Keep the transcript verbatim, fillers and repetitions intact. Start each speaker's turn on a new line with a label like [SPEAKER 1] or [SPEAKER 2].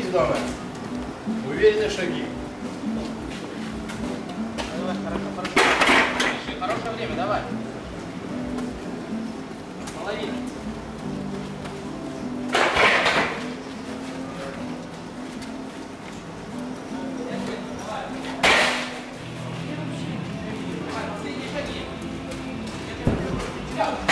[SPEAKER 1] Светлана. Уверенные шаги.
[SPEAKER 2] Давай, хорошо, хорошо. Хорошее время, давай. Половина. Последние шаги.